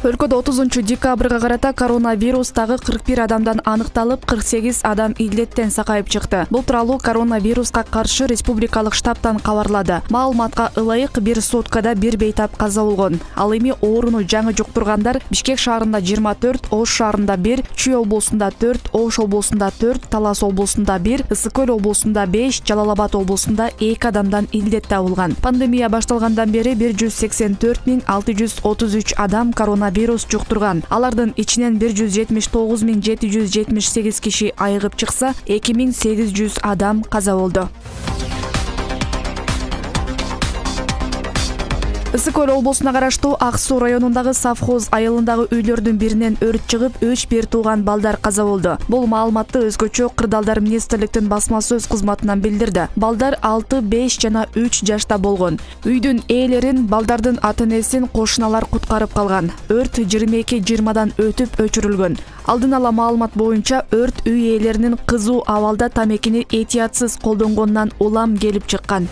Өлкөдө 30-декабрга карата коронавирус дагы 41 адамдан аныкталып, 48 адам илдеттен сакайып чыкты. Бул тууралуу коронавируска каршы республикалык штабтан кабарлады. Маалыматка ылайык, бир суткада бир бейтап каза болгон. Ал эми ооруну жаңы жуктургандар Бишкек шаарында 24, Ош шаарында 1, Чүй облусунда 4, Ош облусунда 4, Талас облусунда 1, Ысык Көл облусунда 5, Жалал Абад облусунда 2 адамдан илдет табылган. Пандемия башталгандан бери 184.633 адам коронавирус жуктурган. Алардын ичинен 179.778 киши айыгып чыкса, 2800 адам каза болду. Ысык Көл облусуна караштуу Ак Суу районундагы совхоз айылындагы үйлөрдүн биринен өрт чыгып, 3 бир тууган балдар каза болду. Бул маалыматты өзгөчө Кырдаалдар министрликтин басма сөз кызматынан билдирди. Балдар 6, 5 жана 3 жашта болгон. Үйдүн ээлерин, балдардын ата-энесин кошуналар куткарып калган. Өрт 22:20 өтүп өчүрүлгөн. Алдын ала маалымат боюнча өрт үй ээлеринин кызуу абалда тамекини этиятсыз колдонгонунан улам келип чыккан.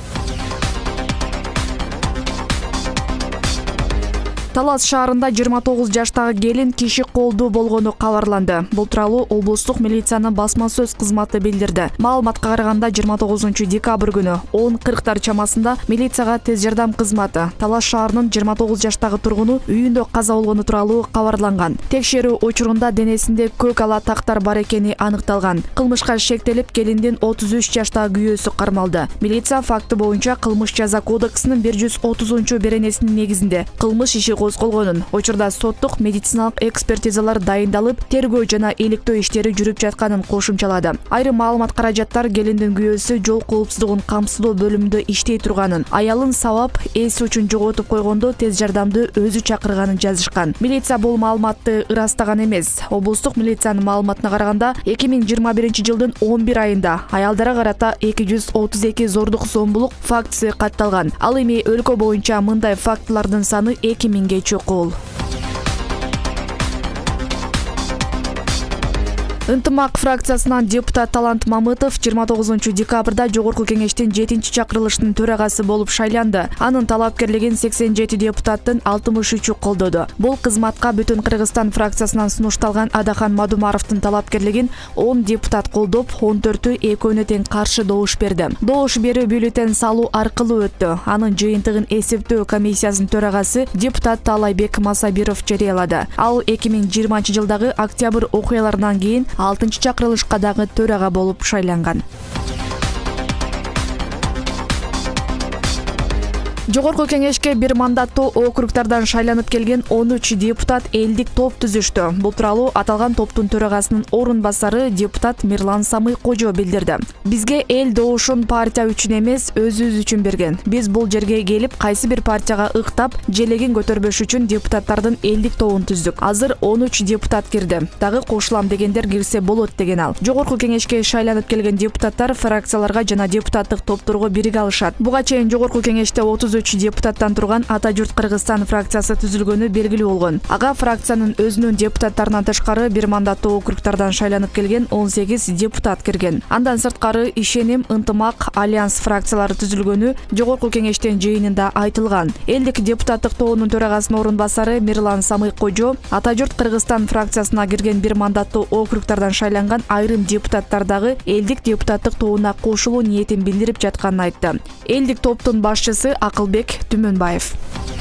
Талас шаарында 29 жаштагы келин киши колдуу болгону кабарланды. Бул тууралуу облустук милициянын басма сөз кызматы билдирди. Маалыматка караганда 29-декабрь күнү 10:40 чамасында милицияга тез жардам кызматы Талас шаарынын 29 жаштагы тургуну үйүндө каза болгону тууралуу кабарланган. Текшерүү учурунда денесинде көк ала тактар бар экени аныкталган. Кылмышка шектелип, келиндин 33 жаштагы күйөөсү кармалды. Милиция факты боюнча Кылмыш жаза кодексинин 130-беренесинин негизинде кылмыш иши козголгонун, учурда соттук медициналык экспертизалар дайындалып, тергөө жана иликтөө иштери жүрүп жатканын кошумчалады. Айрым маалымат каражаттар келиндин күйөөсү жол коопсуздугун камсыздоо бөлүмүндө иштей турганын, аялын сабап, эс үчүн жоготуп койгондо тез жардамды өзү чакырганын жазышкан. Милиция бул маалыматты ырастаган эмес. Облустук милициянын маалыматына караганда 2021-жылдын 11 айында аялдарга карата 232 зордук зомбулук фактысы катталган. Ал эми өлкө боюнча мындай фактылардын саны 2000 чукул. Ынтымак фракциясынан депутат Талант Мамытов 29-декабрда Жогорку кеңештин 7-чакырылыштын төрагасы болуп шайланды. Анын талапкерлигин 87 депутаттын 63-ü колдоду. Бул кызматка Бүтүн Кыргызстан фракциясынан сунушталган Адахан Мадумаровдун талапкерлигин 10 депутат колдоп, 14-ü экөөнө тең каршы добуш берди. Добуш берүү бюллетень салуу аркылуу өттү. Анын жыйынтыгын эсептөө комиссиясынын төрагасы депутат Таалайбек Масабиров жарыялады. Ал 2020-жылдагы октябрь окуяларынан кийин 6-чакырылышка дагы төрага болуп шайланган. Жогорку кеңешке бир мандаттуу округтардан шайланып келген 13 депутат элдик топ түзүштү. Бул тууралуу аталган топтун төрагасынын орун басары депутат Мирлан Самый Кожо билдирди. Бизге эл добушун партия үчүн эмес, өзүбүз үчүн берген. Биз бул жерге келип, кайсы бир партияга ыктап, желегин көтөрбөш үчүн депутаттардын элдик тобун түздүк. Азыр 13 депутат кирди. Дагы кошулам дегендер кирсе болот деген ал. Жогорку кеңешке шайланып келген депутаттар фракцияларга жана депутаттык топторго бириге алышат. Буга чейин Жогорку кеңеште 33 депутаттан турган Ата журт Кыргызстан фракциясы түзүлгөнү белгилүү болгон. Ага фракциянын өзүнүн депутаттарынан тышкары бир мандаттуу округтардан шайланып келген 18 депутат кирген. Андан сырткары Ишеним, Ынтымак, Альянс фракциялары түзүлгөнү Жогорку кеңештин жыйынында айтылган. Элдик депутаттык тобунун төрагасынын орун басары Мирлан Самый Кожо Ата журт Кыргызстан фракциясына кирген бир мандаттуу округтардан шайланган айрым депутаттар дагы элдик депутаттык тобуна кошулуу ниетин билдирип жатканын айтты. Элдик топтун башчысы Акылбек Түмөнбаев.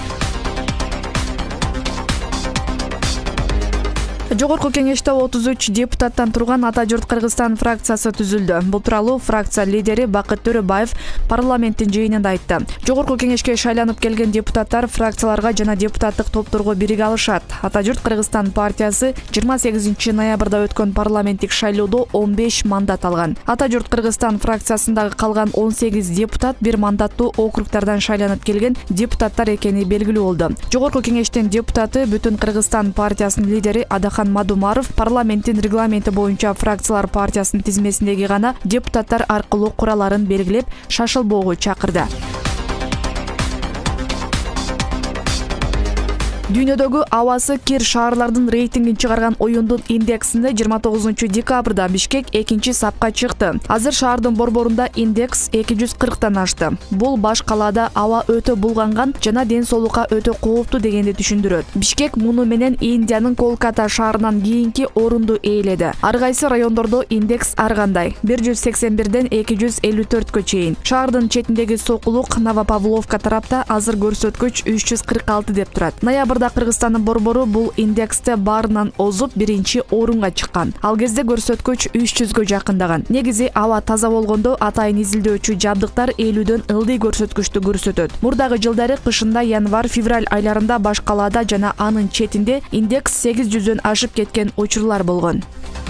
Жогорку кеңеште 33 депутаттан турган Ата журт Кыргызстан фракциясы түзүлдү. Бул тууралуу фракция лидери Бакыт Төрөбаев парламенттин жыйынында айтты. Жогорку кеңешке шайланып келген депутаттар фракцияларга жана депутаттык топторго бириге алышат. Ата журт Кыргызстан партиясы 28 ноябрда өткөн парламенттик шайлоодо 15 мандат алган. Ата журт Кыргызстан фракциясындагы калган 18 депутат бир мандаттуу округтардан шайланып келген депутаттар экени белгилүү болду. Жогорку кеңештин депутаты Бүтүн Кыргызстан партиясынын лидери Адахан Мадумаров парламенттин регламенти боюнча фракциялар партиясынын тизмесиндеги гана депутаттар аркылуу кураларын белгилеп, шашылбоого чакырды. Дүйнөдөгү абасы кир шаарлардын рейтингин чыгарган оюндун индексинде 29 декабрда Бишкек 2-сапка чыкты. Азыр шаардын борборунда индекс 240тан ашты. Бул баш калаада аба өтө булганган жана ден соолукка өтө кооптуу дегенди түшүндүрөт. Бишкек муну менен Индиянын Колката шаарынан кийинки орунду ээледи. Ар кайсы райондордо индекс ар кандай 181ден 254кө чейин. Шаардын четиндеги сокулук Новопавловка тарапта азыр көрсөткүч 346 деп турат. Ноябрда Кыргызстандын борбору бул индексте баарынан озуп 1-орунга чыккан. Ал кезде көрсөткүч 300гө жакындаган. Негизи аба таза болгондо атайын изилдөөчү жабдыктар 50дөн ылдый көрсөткүчтү көрсөтөт. Мурдагы жылдары кышында январь-февраль айларында баш калаада жана анын четинде индекс 800дөн ашып кеткен учурлар болгон.